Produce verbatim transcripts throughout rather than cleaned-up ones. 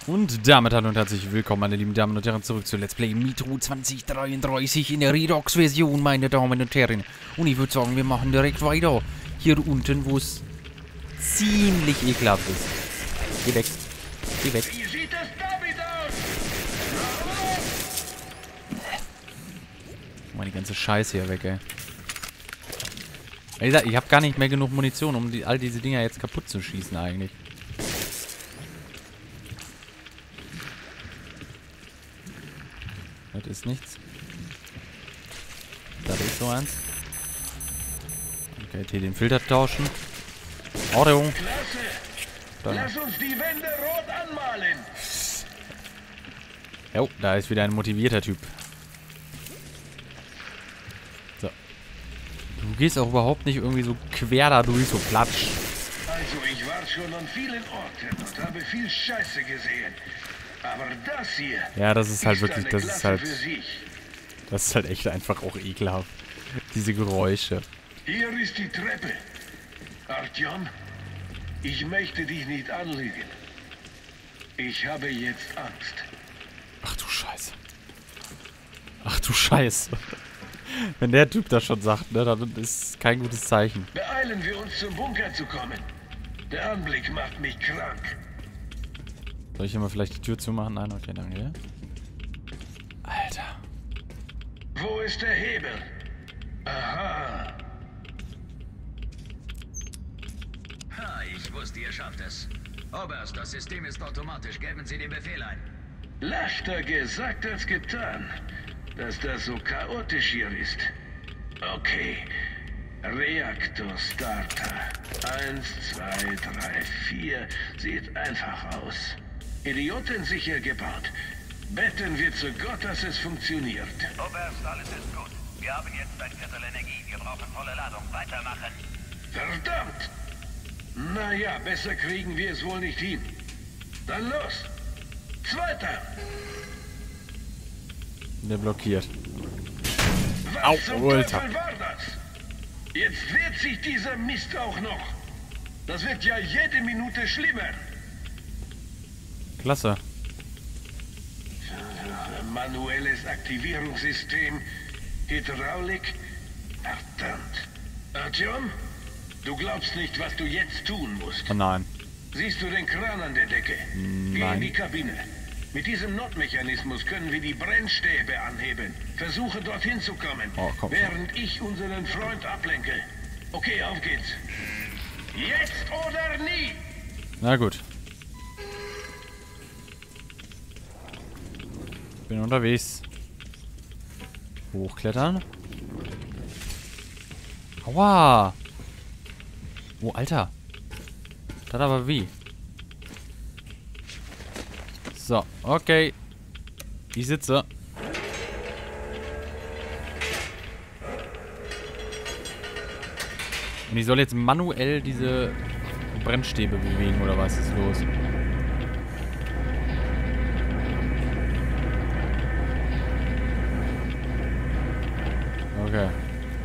Und damit hallo und herzlich willkommen, meine lieben Damen und Herren, zurück zu Let's Play Metro zwanzig dreiunddreißig in der Redux-Version, meine Damen und Herren. Und ich würde sagen, wir machen direkt weiter. Hier unten, wo es ziemlich ekelhaft ist. Geh weg. Geh weg. Wie sieht es damit aus? Mal die ganze Scheiße hier weg, ey. Wie gesagt, ich habe gar nicht mehr genug Munition, um die, all diese Dinger jetzt kaputt zu schießen eigentlich. Das ist nichts. Das ist so eins. Okay, hier den Filter tauschen. Ordnung. Klasse. Lass uns die Wände rot anmalen. Jo, da ist wieder ein motivierter Typ. So. Du gehst auch überhaupt nicht irgendwie so quer da durch, so platsch. Also ich war schon an vielen Orten und habe viel Scheiße gesehen. Aber das hier Ja, das ist halt wirklich, eine das ist Klasse halt, für sich. das ist halt echt einfach auch ekelhaft. Diese Geräusche. Hier ist die Treppe. Artyom, ich möchte dich nicht anlügen. Ich habe jetzt Angst. Ach du Scheiße. Ach du Scheiße. Wenn der Typ das schon sagt, ne, dann ist es kein gutes Zeichen. Beeilen wir uns zum Bunker zu kommen. Der Anblick macht mich krank. Soll ich hier mal vielleicht die Tür zumachen? Nein, okay, danke. Alter. Wo ist der Hebel? Aha. Ha, ich wusste, ihr schafft es. Oberst, das System ist automatisch. Geben Sie den Befehl ein. Leichter gesagt als getan, dass das so chaotisch hier ist. Okay. Reaktor Starter. Eins, zwei, drei, vier. Sieht einfach aus. Idiotensicher gebaut. Betten wir zu Gott, dass es funktioniert. Oberst, alles ist gut. Wir haben jetzt ein Viertel Energie. Wir brauchen volle Ladung. Weitermachen. Verdammt! Naja, besser kriegen wir es wohl nicht hin. Dann los! Zweiter! Der blockiert. Was Au, zum Alter. Teufel war das? Jetzt wehrt sich dieser Mist auch noch. Das wird ja jede Minute schlimmer. Klasse. Manuelles Aktivierungssystem, Hydraulik. Verdammt. Artyom, du glaubst nicht, was du jetzt tun musst. Oh nein. Siehst du den Kran an der Decke? Geh Nein. in die Kabine. Mit diesem Notmechanismus können wir die Brennstäbe anheben. Versuche dorthin zu kommen, Oh, komm schon. während ich unseren Freund ablenke. Okay, auf geht's. Jetzt oder nie! Na gut. Bin unterwegs. Hochklettern. Aua. Oh, Alter. Das aber wie. So, okay. Ich sitze. Und ich soll jetzt manuell diese Brennstäbe bewegen, oder was ist los? Okay.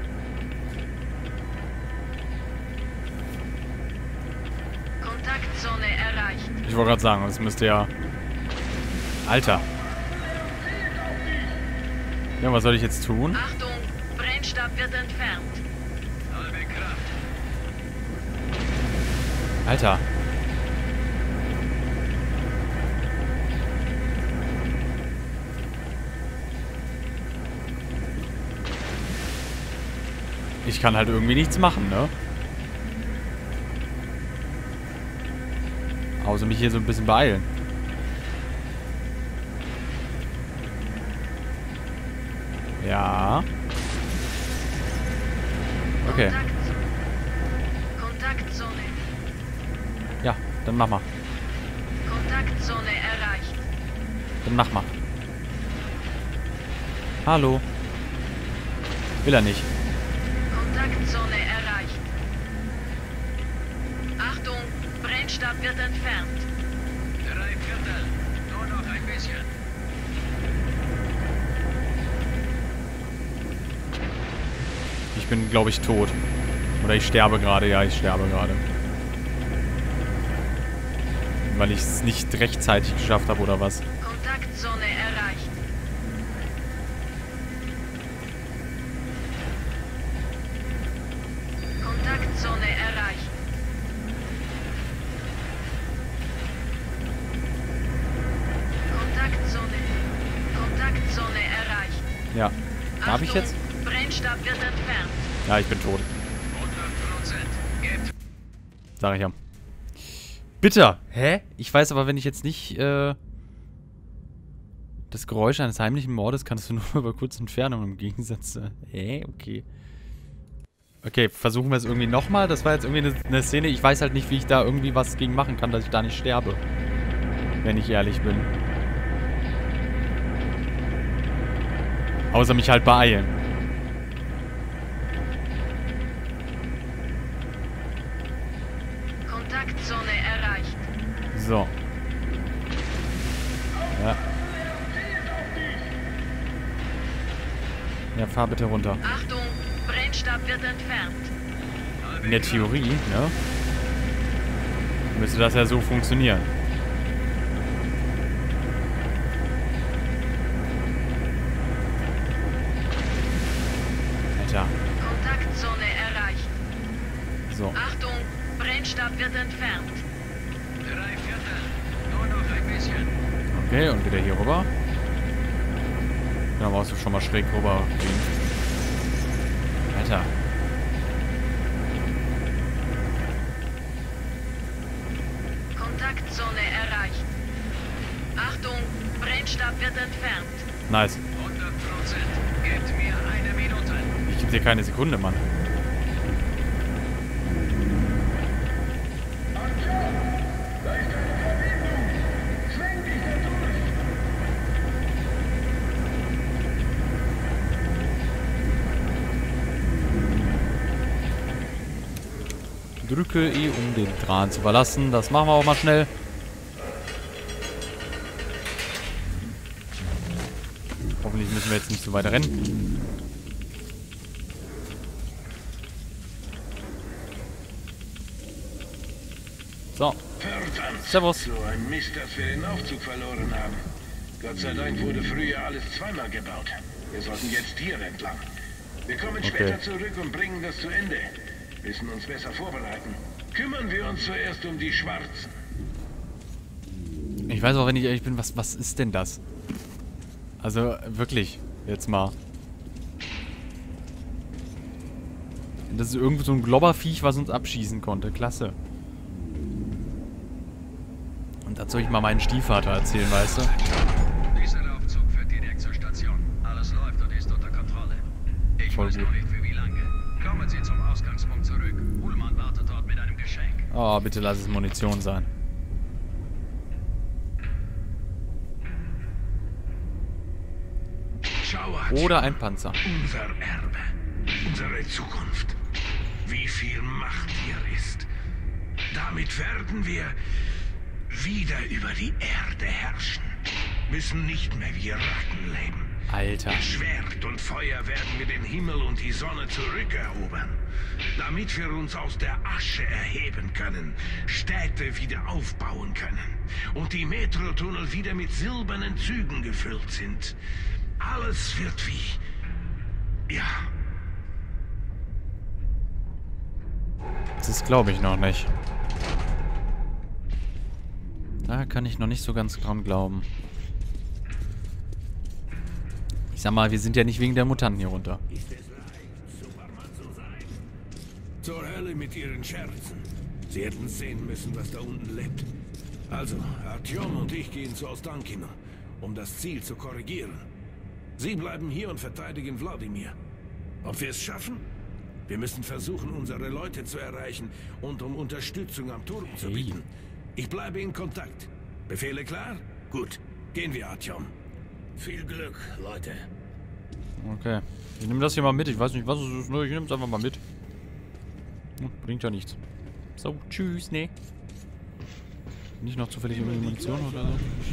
Kontaktzone erreicht. Ich wollte gerade sagen, das müsste ja... Alter. Ja, was soll ich jetzt tun? Achtung, Brennstab wird entfernt. Halbe Kraft. Alter. Ich kann halt irgendwie nichts machen, ne? Außer mich hier so ein bisschen beeilen. Ja. Okay. Kontaktzone. Kontaktzone. Ja, dann mach mal. Kontaktzone erreicht. Dann mach mal. Hallo. Will er nicht. Kontaktzone erreicht. Achtung, Brennstab wird entfernt. Drei Viertel. Nur noch ein bisschen. Ich bin, glaube ich, tot. Oder ich sterbe gerade. Ja, ich sterbe gerade. weil ich es nicht rechtzeitig geschafft habe, oder was? Kontaktzone erreicht. Kontaktzone erreicht. Kontaktzone. Kontaktzone erreicht. Ja. Darf ich jetzt? Brennstab wird entfernt. Ja, ich bin tot. hundert Prozent. Gebt. Sag ich ja. Bitter. Hä? Ich weiß aber, wenn ich jetzt nicht, äh... das Geräusch eines heimlichen Mordes kannst du nur über kurze Entfernung im Gegensatz... Äh, hä? Okay. Okay, versuchen wir es irgendwie nochmal. Das war jetzt irgendwie eine, eine Szene. Ich weiß halt nicht, wie ich da irgendwie was gegen machen kann, dass ich da nicht sterbe. Wenn ich ehrlich bin. Außer mich halt beeilen. Kontaktzone erreicht. So. Ja. Ja, fahr bitte runter. Achtung, Brennstab wird entfernt. In der Theorie, ne? Müsste das ja so funktionieren. Alter. Kontaktzone erreicht. So. Achtung, Brennstab wird entfernt. Drei Viertel. Nur noch ein bisschen. Okay, und wieder hier rüber. Da brauchst du schon mal schräg rüber gehen. Alter. Kontaktzone erreicht. Achtung, Brennstab wird entfernt. Nice. hundert Prozent. Gebt mir eine Minute. Ich geb dir keine Sekunde, Mann. Drücke E, um den Kran zu verlassen. Das machen wir auch mal schnell. Hoffentlich müssen wir jetzt nicht so weit rennen. So. Verdammt. Servus. So ein Mist, dass wir den Aufzug verloren haben. Gott sei Dank wurde früher alles zweimal gebaut. Wir sollten jetzt hier entlang. Wir kommen Okay. später zurück und bringen das zu Ende. Müssen uns besser vorbereiten. Kümmern wir uns zuerst um die Schwarzen. Ich weiß auch, wenn ich ehrlich bin, was, was ist denn das? Also, wirklich, jetzt mal. Das ist irgendwo so ein Globberviech, was uns abschießen konnte. Klasse. Und das soll ich mal meinen Stiefvater erzählen, weißt du? Dieser Aufzug führt direkt zur Station. Alles läuft und ist unter Kontrolle. Ich Voll weiß gut. noch nicht für wie lange. Kommen Sie zum Ausgangspunkt zurück. Ullmann wartet dort mit einem Geschenk. Oh, bitte lass es Munition sein. Schau, Oder ein Panzer. unser Erbe, unsere Zukunft. Wie viel Macht hier ist. Damit werden wir wieder über die Erde herrschen. Müssen nicht mehr wie Ratten leben. Alter. Mit Schwert und Feuer werden wir den Himmel und die Sonne zurückerobern. Damit wir uns aus der Asche erheben können, Städte wieder aufbauen können und die Metrotunnel wieder mit silbernen Zügen gefüllt sind. Alles wird wie... ja... Das glaube ich noch nicht. Da kann ich noch nicht so ganz dran glauben. Ich sag mal, wir sind ja nicht wegen der Mutanten hier runter. Ist es leicht, Superman zu sein? Zur Hölle mit ihren Scherzen. Sie hätten sehen müssen, was da unten lebt. Also, Artyom und ich gehen zu Ostankino, um das Ziel zu korrigieren. Sie bleiben hier und verteidigen Wladimir. Ob wir es schaffen? Wir müssen versuchen, unsere Leute zu erreichen und um Unterstützung am Turm zu Hey. bitten. Ich bleibe in Kontakt. Befehle klar? Gut. Gehen wir, Artyom. Viel Glück, Leute. Okay. Ich nehme das hier mal mit. Ich weiß nicht, was es ist. Nur ich nehme es einfach mal mit. Hm, bringt ja nichts. So, tschüss, nee. Nicht noch zufällig irgendwie Munition oder so?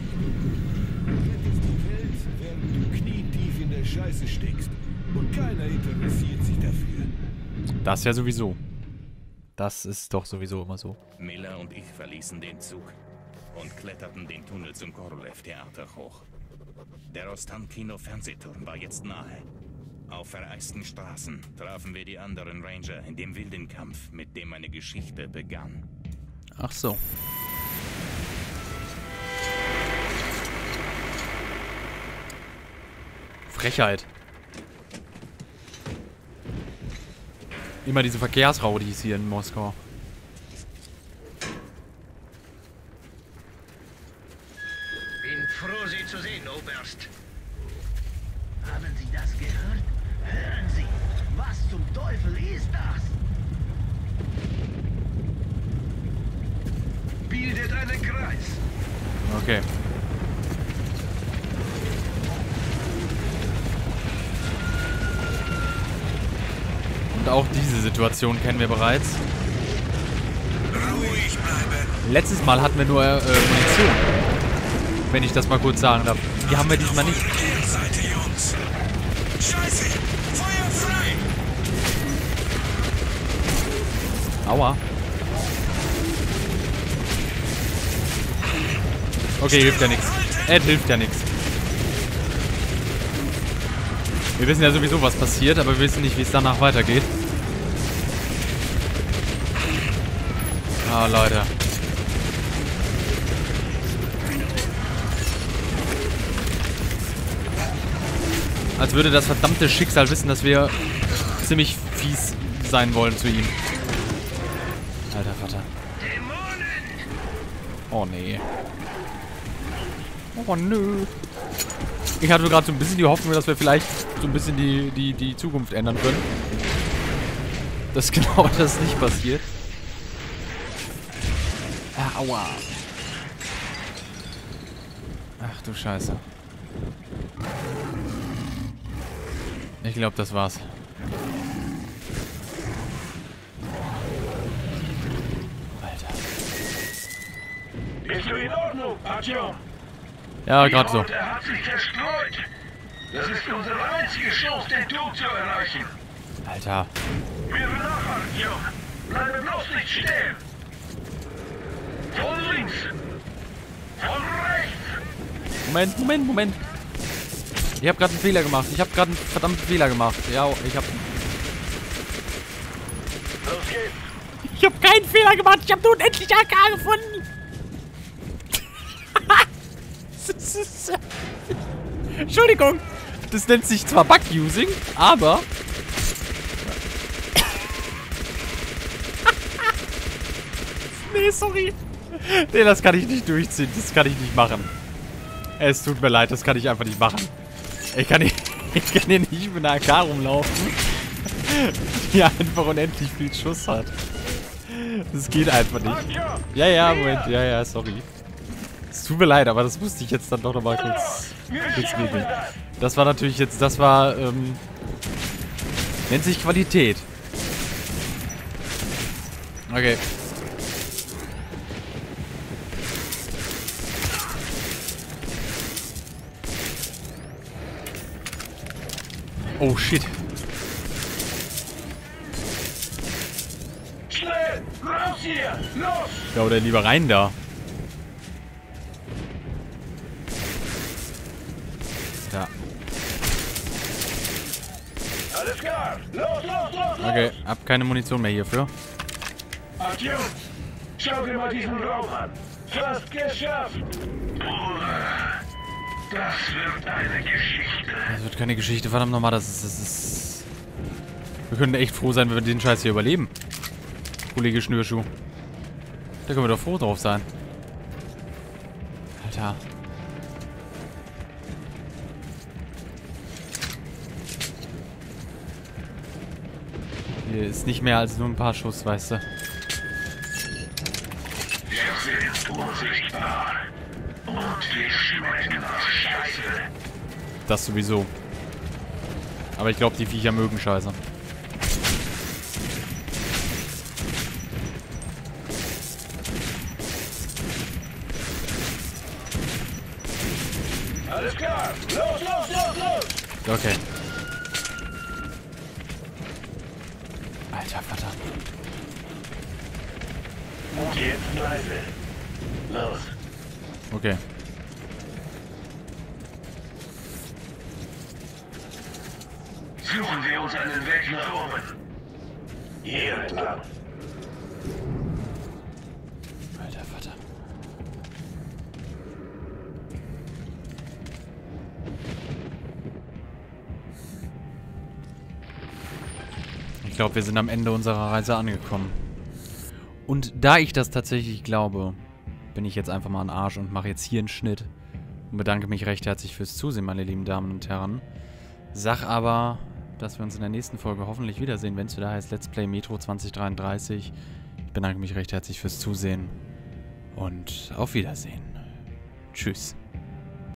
Während du knietief in der Scheiße steckst. Und keiner interessiert sich dafür. Das ja sowieso. Das ist doch sowieso immer so. Miller und ich verließen den Zug. und kletterten den Tunnel zum Korolev-Theater hoch. Der Ostankino-Fernsehturm war jetzt nahe. Auf vereisten Straßen trafen wir die anderen Ranger in dem wilden Kampf, mit dem meine Geschichte begann. Ach so. Frechheit. Immer diese Verkehrsraudis hier in Moskau. Bin froh, Sie zu sehen, Oberst. Haben Sie das gehört? Hören Sie! Was zum Teufel ist das? Bildet einen Kreis. Okay. Und auch diese Situation kennen wir bereits. Ruhig bleiben. Letztes Mal hatten wir nur äh, Munition. Wenn ich das mal kurz sagen darf. Die haben wir diesmal nicht. Seite, Jungs. Scheiße! Feuer frei! Aua. Okay, hilft ja nichts. Ed hilft ja nichts. Wir wissen ja sowieso, was passiert, aber wir wissen nicht, wie es danach weitergeht. Ah, Leute. Als würde das verdammte Schicksal wissen, dass wir ziemlich fies sein wollen zu ihm. Alter Vater. Oh nee. Oh nö. Ich hatte gerade so ein bisschen die Hoffnung, dass wir vielleicht so ein bisschen die, die, die Zukunft ändern können. Dass genau das nicht passiert. Ah, aua. Ach du Scheiße. Ich glaube, das war's. Alter. Bist du in Ordnung, Artyom? Ja, gerade so. Er hat sich zerstreut. Das ist unsere einzige Chance, den Tod zu erreichen. Alter. Wir nach, Artyom. Bleibe bloß nicht stehen. Von links. Von rechts. Moment, Moment, Moment. Ich habe gerade einen Fehler gemacht. Ich habe gerade einen verdammten Fehler gemacht. Ja, ich habe... Los geht's. Ich habe keinen Fehler gemacht. Ich habe nur unendlich A K gefunden. Das ist, Entschuldigung. Das nennt sich zwar Bug-Using, aber... Nee, sorry. Nee, das kann ich nicht durchziehen. Das kann ich nicht machen. Es tut mir leid, das kann ich einfach nicht machen. Ich kann hier, ich kann hier nicht mit einer A K rumlaufen, die einfach unendlich viel Schuss hat. Das geht einfach nicht. Ja, ja, Moment. Ja, ja, sorry. Es tut mir leid, aber das musste ich jetzt dann doch nochmal kurz, kurz regeln. Das war natürlich jetzt, das war, ähm, nennt sich Qualität. Okay. Oh, shit. Schnell! Raus hier! Los! Ja, oder lieber rein da. Da. Alles klar! Los, los, los, los! Okay, hab keine Munition mehr hierfür. Artyom, schau dir mal diesen Raum an. Fast geschafft! Bruder, das wird eine Geschichte. Das wird keine Geschichte, verdammt nochmal, das ist, das ist... Wir können echt froh sein, wenn wir den Scheiß hier überleben. Kollege Schnürschuh. Da können wir doch froh drauf sein. Alter. Hier ist nicht mehr als nur ein paar Schuss, weißt du. Wir sind unsichtbar. Und wir schmecken nach Scheiße. Das sowieso. Aber ich glaube, die Viecher mögen Scheiße. Alles klar! Los, los, los, los! Okay. Alter Vater. Und jetzt leise. Los. Okay. Suchen wir uns einen Weg nach oben. Hier entlang. Alter Vater. Ich glaube, wir sind am Ende unserer Reise angekommen. Und da ich das tatsächlich glaube, bin ich jetzt einfach mal ein Arsch und mache jetzt hier einen Schnitt. Und bedanke mich recht herzlich fürs Zusehen, meine lieben Damen und Herren. Sag aber, dass wir uns in der nächsten Folge hoffentlich wiedersehen, wenn es wieder heißt Let's Play Metro zwanzig dreiunddreißig. Ich bedanke mich recht herzlich fürs Zusehen und auf Wiedersehen. Tschüss.